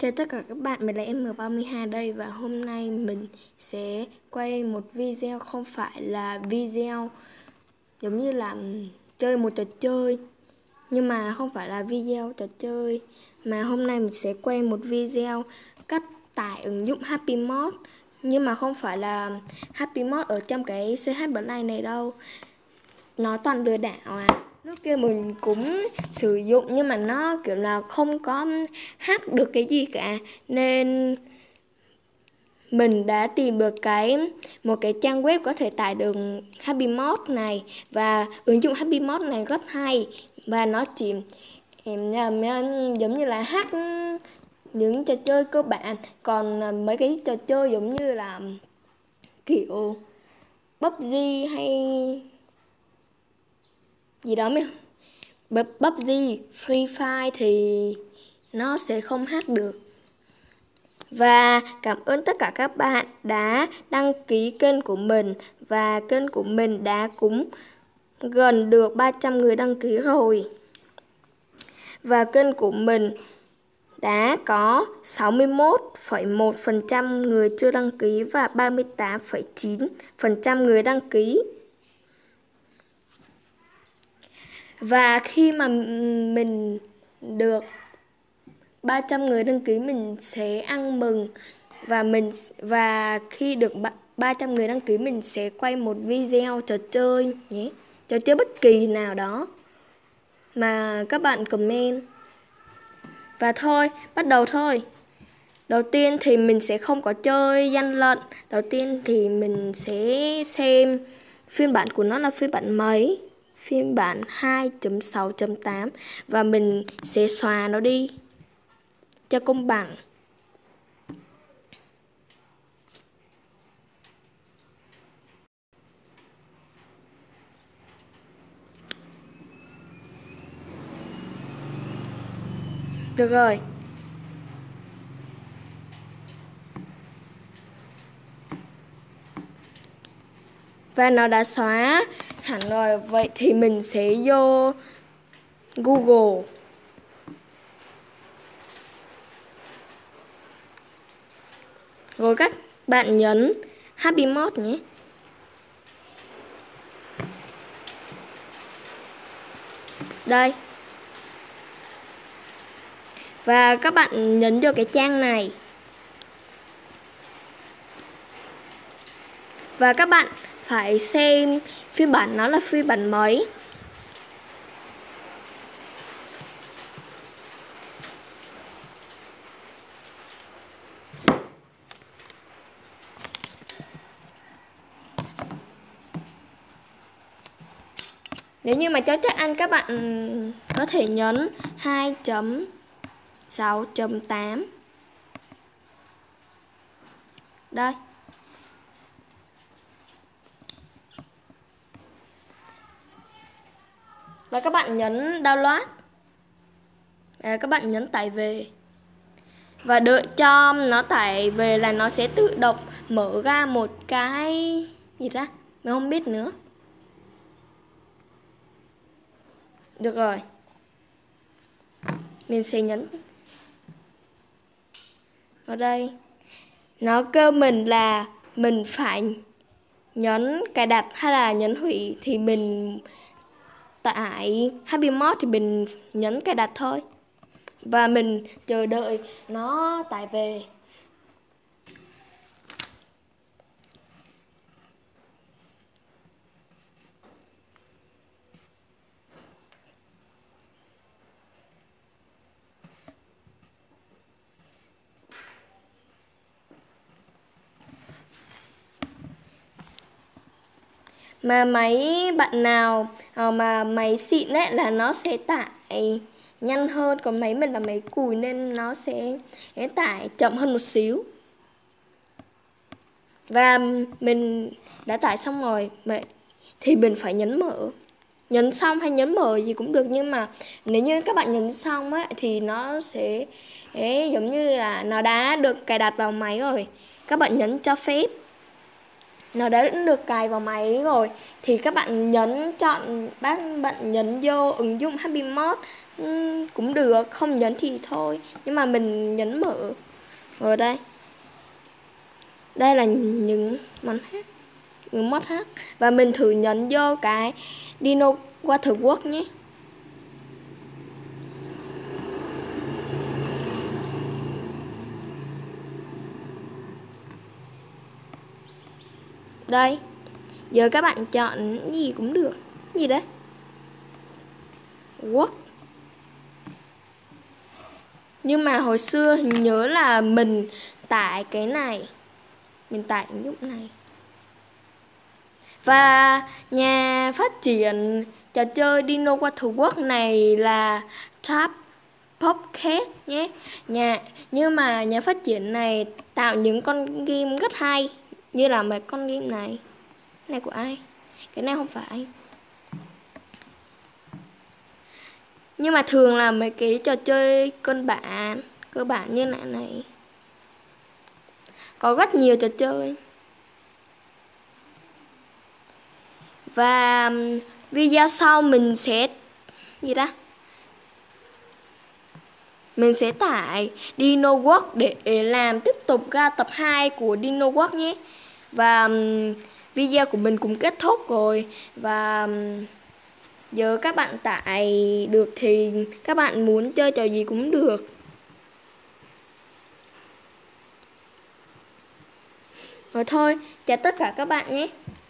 Chào tất cả các bạn, mình là M32 đây và hôm nay mình sẽ quay một video không phải là video giống như là chơi một trò chơi, nhưng mà không phải là video trò chơi, mà hôm nay mình sẽ quay một video cách tải ứng dụng Happy Mod, nhưng mà không phải là Happy Mod ở trong cái CH Play này đâu. Nó toàn lừa đảo à. Lúc kia mình cũng sử dụng nhưng mà nó kiểu là không có hack được cái gì cả, nên mình đã tìm được một cái trang web có thể tải được Happy Mod này. Và ứng dụng Happy Mod này rất hay, và nó chỉ giống như là hack những trò chơi cơ bản. Còn mấy cái trò chơi giống như là kiểu PUBG hay gì đó PUBG, Free Fire thì nó sẽ không hack được. Và cảm ơn tất cả các bạn đã đăng ký kênh của mình, và kênh của mình đã cũng gần được 300 người đăng ký rồi. Và kênh của mình đã có 61,1% người chưa đăng ký và 38,9% người đăng ký. Và khi mà mình được 300 người đăng ký mình sẽ ăn mừng, và khi được 300 người đăng ký mình sẽ quay một video trò chơi nhé. Trò chơi bất kỳ nào đó mà các bạn comment. Và thôi, bắt đầu thôi. Đầu tiên thì mình sẽ không có chơi gian lận. Đầu tiên thì mình sẽ xem phiên bản của nó là phiên bản mấy. Phiên bản 2.6.8. Và mình sẽ xóa nó đi cho công bằng. Được rồi. Và nó đã xóa hẳn rồi. Vậy thì mình sẽ vô Google. Rồi các bạn nhấn Happy Mod nhé. Đây. Và các bạn nhấn vô cái trang này. Và các bạn phải xem phiên bản nó là phiên bản mấy. Nếu như mà cho chắc ăn các bạn có thể nhấn 2.6.8. Đây. Và các bạn nhấn download. Các bạn nhấn tải về. Và đợi cho nó tải về là nó sẽ tự động mở ra một cái gì ra, mình không biết nữa. Được rồi. Mình sẽ nhấn vào đây. Nó kêu mình là mình phải nhấn cài đặt hay là nhấn hủy, thì mình tải Happy Mod thì mình nhấn cài đặt thôi. Và mình chờ đợi nó tải về. Mà máy bạn nào mà máy xịn ấy là nó sẽ tải nhanh hơn, còn máy mình là máy cùi nên nó sẽ tải chậm hơn một xíu. Và mình đã tải xong rồi thì mình phải nhấn mở. Nhấn xong hay nhấn mở gì cũng được, nhưng mà nếu như các bạn nhấn xong ấy thì nó sẽ giống như là nó đã được cài đặt vào máy rồi. Các bạn nhấn cho phép. Nó đã được cài vào máy rồi thì các bạn nhấn chọn bạn nhấn vô ứng dụng Happy Mod Cũng được, không nhấn thì thôi. Nhưng mà mình nhấn mở. Rồi đây. Đây là những món hát, những mod hát. Và mình thử nhấn vô cái Dino Waterworks nhé. Đây. Giờ các bạn chọn gì cũng được. Gì đấy? Work. Nhưng mà hồi xưa nhớ là mình tải cái này. Mình tải ứng dụng này. Và nhà phát triển trò chơi Dino Waterworks này là Tap Podcast nhé. Nhưng mà nhà phát triển này tạo những con game rất hay. Như là mấy con game này. Cái này của ai? Cái này không phải. Nhưng mà thường là mấy cái trò chơi cơ bản như này. Có rất nhiều trò chơi. Và video sau mình sẽ mình sẽ tải Dino World để làm tiếp tục ra tập 2 của Dino World nhé. Và video của mình cũng kết thúc rồi. Và giờ các bạn tải được thì các bạn muốn chơi trò gì cũng được. Rồi thôi, chào tất cả các bạn nhé.